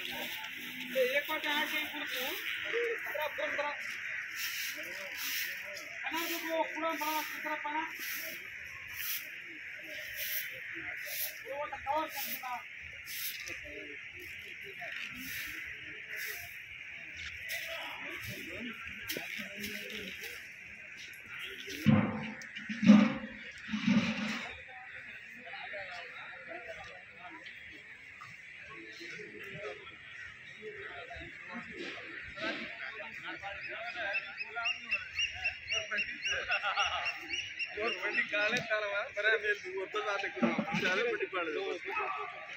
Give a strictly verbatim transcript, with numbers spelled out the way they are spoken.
एक बार यहाँ के कुछ तरफ बंद करना जो वो पूरा बड़ा तरफ पड़ा वो तो कवर करना और बड़ी काले तालवा बड़ा मेल वो तो जाते कुछ जाते बड़ी पड़